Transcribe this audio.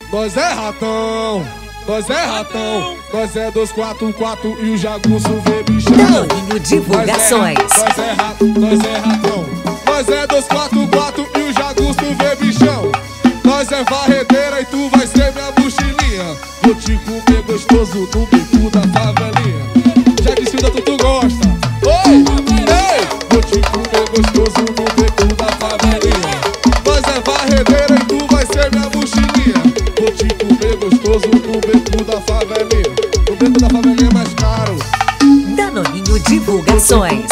Nós é ratão, nós é ratão, nós é 244 e o jagunço vê bichão. Danoninho Divulgações. Nós é ratão, nós é 244 e o jagunço vê bichão. Nós é varredeira e tu vai ser minha mochilinha. Vou te comer gostoso no bico da favelinha. Já disse o tanto tu gosta. Oi, ei, vou te comer gostoso no bico da favelinha. Nós é varredeira e tu vai ser minha mochilinha. Vou te comer gostoso no beco da favelinha. No beco da favelinha é mais caro. Danoninho Divulgações.